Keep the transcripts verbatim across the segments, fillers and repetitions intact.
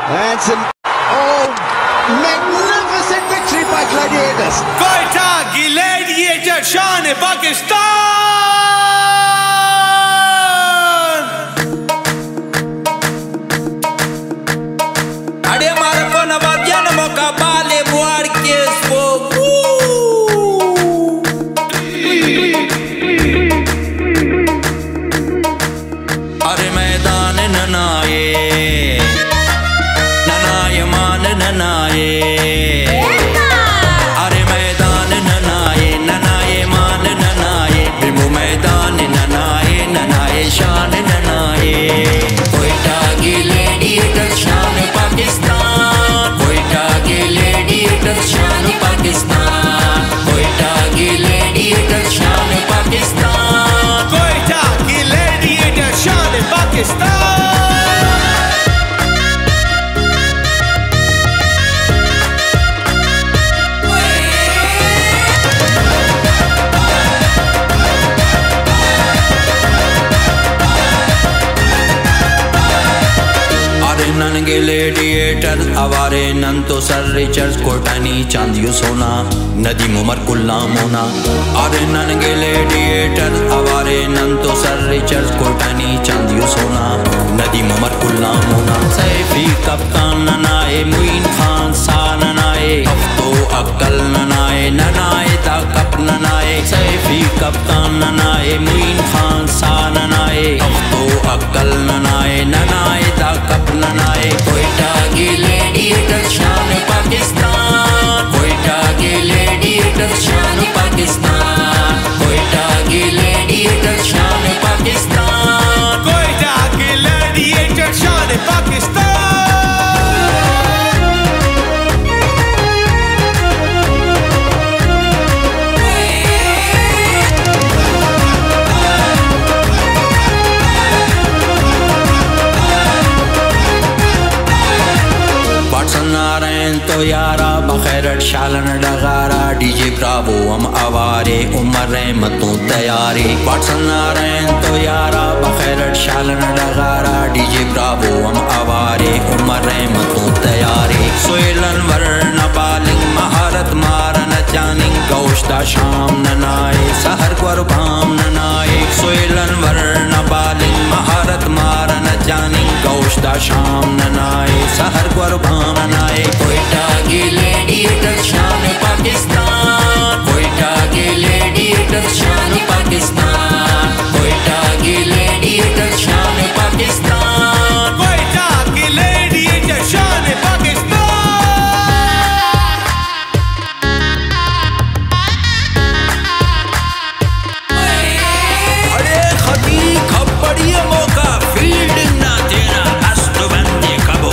That's an oh magnificent victory by Gladiators. Quetta Gladiators, शान पाकिस्तान. अरे मारे को नवाज़िया न मौका बाले बुआर के सो. अरे मैदान ननाए ननाए मान ननाए. अरे मैदान ननाए ननाए मान ननाए. बिल्बो मैदान ननाए ननाए शान ननाए. क्वेटा ग्लैडिएटर्स शान पाकिस्तान. क्वेटा ग्लैडिएटर्स शान पाकिस्तान. क्वेटा ग्लैडिएटर्स शान पाकिस्तान. क्वेटा ग्लैडिएटर्स शान पाकिस्तान. नन ग्लैडिएटर्स आवारे नन तो सर रिचर्स कोटानी चांदियो सोना नदी मुमर कुल्ला मोना. अरे नन ग्लैडिएटर्स आवारे नन तो सर रिचर्स कोटानी चांदियो सोना नदी मुमर कुल्ला मोना. सैफी कप्तान ननाए मुइन खान सा ननाए. हफ्तो अक्ल ननाए ननाए दा कप ननाए. सैफी कप्तान ननाए मुइन खान सा ननाए. हफ्तो अक्ल ननाए ननाए दा कप ननाए. क्वेटा ग्लैडिएटर्स शान पाकिस्तान. क्वेटा ग्लैडिएटर्स शान पाकिस्तान. क्वेटा ग्लैडिएटर्स शान पाकिस्तान. क्वेटा ग्लैडिएटर्स शान पाकिस्तान. तो यारा बखैरट शालन डगारा. डीजे ब्रावो हम आवारे उमर रहमतों तैयारे. वाटसन नारायण तो यारा बखैरट शालन डगारा. डीजे ब्रावो हम आवारे उमर रहमतों तैयारे. सोयलन वर्ण बालिंग महारत मारन जानिंग. गौश्ता शाम ननाए सहर कुर्बाम ननाए. सोयलन वर्ण बालिंग महारत मारन जानिंग. गौश्ता शाम ननाए सहर कुर्बाम ननाए. क्वेटा ग्लैडिएटर्स शान पाकिस्तान. क्वेटा ग्लैडिएटर्स शान पाकिस्तान. क्वेटा ग्लैडिएटर्स शान पाकिस्तान. क्वेटा ग्लैडिएटर्स शान पाकिस्तान. अरे खती खपड़ी मौका फील्डिंग ना देना. अस्त बंदे कबो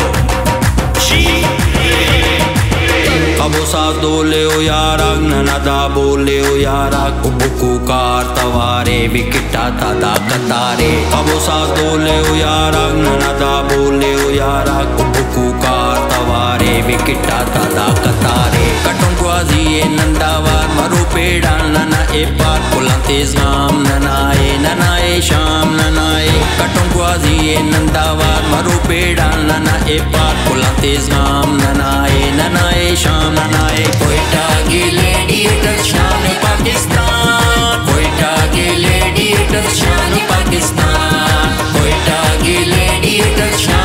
कबो सा दोले ओ यारा ननदा बोले ओ यारा. कुबुकु कार तवारे विकेटा दादा कतारे. कबो सा दोले ओ यारा ननदा बोले ओ यारा. कुबुकु कार तवारे विकेटा दादा कतारे. कटुंगवाजी ये नंदावार मरु पेड़ा नना ए पार. पुला तेज गाम ननाए ननाए शाम ननाए. कटुंगवाजी ये नंदावार मरु पेड़ा नना ए पार. पुला तेज गाम ननाए ननाए शाम ननाए. क्वेटा ग्लैडिएटर्स शान पाकिस्तान. क्वेटा ग्लैडिएटर्स शान पाकिस्तान. क्वेटा ग्लैडिएटर्स शान